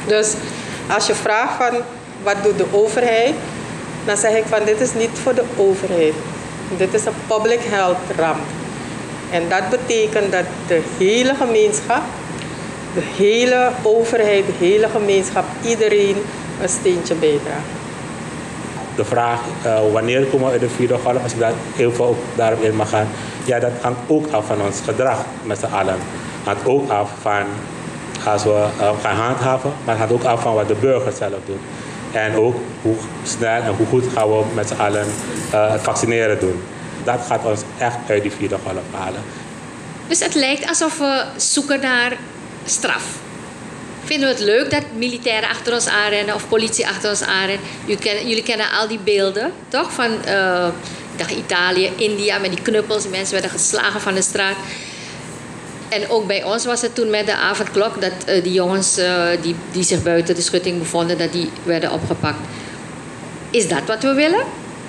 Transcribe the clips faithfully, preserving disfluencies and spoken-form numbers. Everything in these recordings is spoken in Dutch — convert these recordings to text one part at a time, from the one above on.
Dus als je vraagt van wat doet de overheid, dan zeg ik van dit is niet voor de overheid. Dit is een public health ramp. En dat betekent dat de hele gemeenschap, de hele overheid, de hele gemeenschap, iedereen een steentje bijdraagt. De vraag uh, wanneer komen we uit de vierde golf, als ik daar heel veel ook daarop in mag gaan, ja, dat hangt ook af van ons gedrag met z'n allen. Het hangt ook af van als we uh, gaan handhaven, maar het hangt ook af van wat de burger zelf doet. En ook hoe snel en hoe goed gaan we met z'n allen uh, het vaccineren doen. Dat gaat ons echt uit die vierde golf halen. Dus het lijkt alsof we zoeken naar straf. Vinden we het leuk dat militairen achter ons aanrennen of politie achter ons aanrennen? Jullie kennen, jullie kennen al die beelden, toch? Van uh, ik dacht Italië, India met die knuppels. Die mensen werden geslagen van de straat. En ook bij ons was het toen met de avondklok dat uh, die jongens uh, die, die zich buiten de schutting bevonden, dat die werden opgepakt. Is dat wat we willen?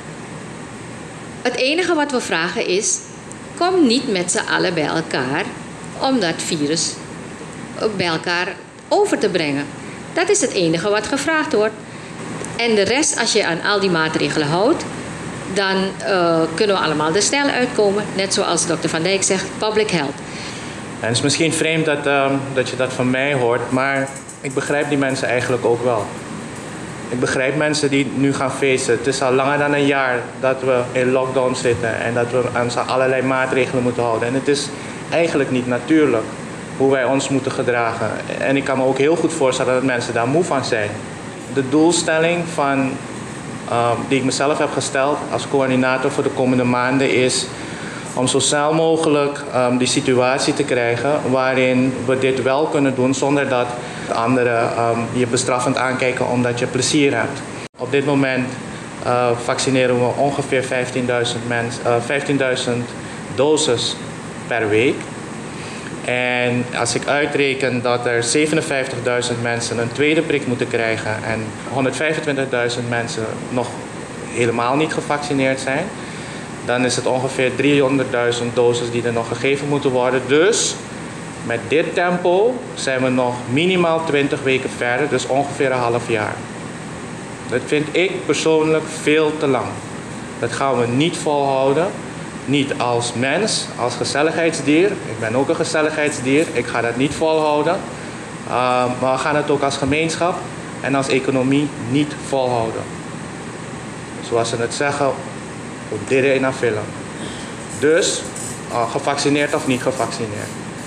Het enige wat we vragen is, kom niet met z'n allen bij elkaar om dat virus bij elkaar over te brengen. Dat is het enige wat gevraagd wordt. En de rest, als je aan al die maatregelen houdt, dan uh, kunnen we allemaal er snel uitkomen. Net zoals dokter Van Dijk zegt, public health. En het is misschien vreemd dat, uh, dat je dat van mij hoort, maar ik begrijp die mensen eigenlijk ook wel. Ik begrijp mensen die nu gaan feesten. Het is al langer dan een jaar dat we in lockdown zitten en dat we aan allerlei maatregelen moeten houden. En het is eigenlijk niet natuurlijk hoe wij ons moeten gedragen. En ik kan me ook heel goed voorstellen dat mensen daar moe van zijn. De doelstelling van, uh, die ik mezelf heb gesteld als coördinator voor de komende maanden is om zo snel mogelijk um, die situatie te krijgen waarin we dit wel kunnen doen zonder dat anderen um, je bestraffend aankijken omdat je plezier hebt. Op dit moment uh, vaccineren we ongeveer vijftienduizend uh, vijftienduizend doses per week. En als ik uitreken dat er zevenenvijftigduizend mensen een tweede prik moeten krijgen en honderdvijfentwintigduizend mensen nog helemaal niet gevaccineerd zijn, dan is het ongeveer driehonderdduizend doses die er nog gegeven moeten worden. Dus met dit tempo zijn we nog minimaal twintig weken verder, dus ongeveer een half jaar. Dat vind ik persoonlijk veel te lang. Dat gaan we niet volhouden. Niet als mens, als gezelligheidsdier. Ik ben ook een gezelligheidsdier. Ik ga dat niet volhouden. Uh, maar we gaan het ook als gemeenschap en als economie niet volhouden. Zoals ze het zeggen, op dit in naar film. Dus, uh, gevaccineerd of niet gevaccineerd.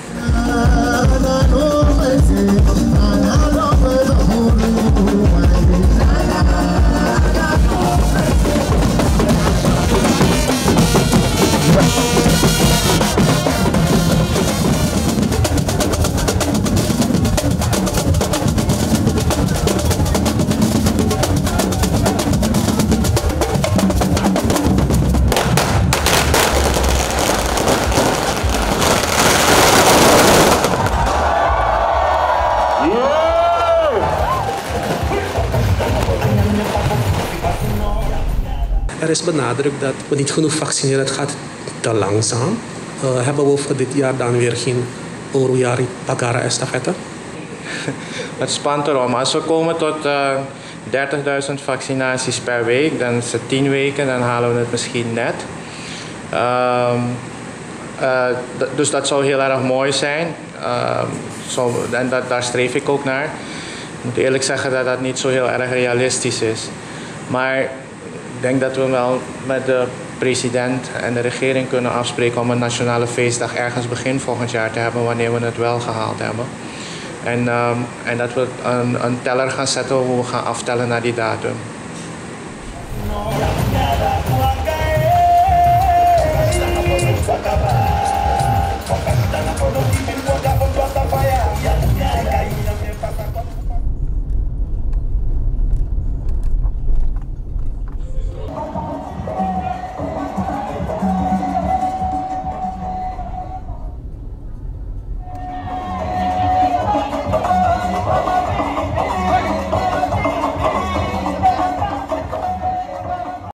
Er is benadrukt dat we niet genoeg vaccineren, het gaat te langzaam. Uh, hebben we voor dit jaar dan weer geen Oroyari Pagara estafette? Het spant erom. Als we komen tot uh, dertigduizend vaccinaties per week, dan is het tien weken, dan halen we het misschien net. Uh, uh, d- dus dat zou heel erg mooi zijn. Uh, zo, en dat, daar streef ik ook naar. Ik moet eerlijk zeggen dat dat niet zo heel erg realistisch is. Maar ik denk dat we wel met de president en de regering kunnen afspreken om een nationale feestdag ergens begin volgend jaar te hebben, wanneer we het wel gehaald hebben. En, um, en dat we een, een teller gaan zetten hoe we gaan aftellen naar die datum.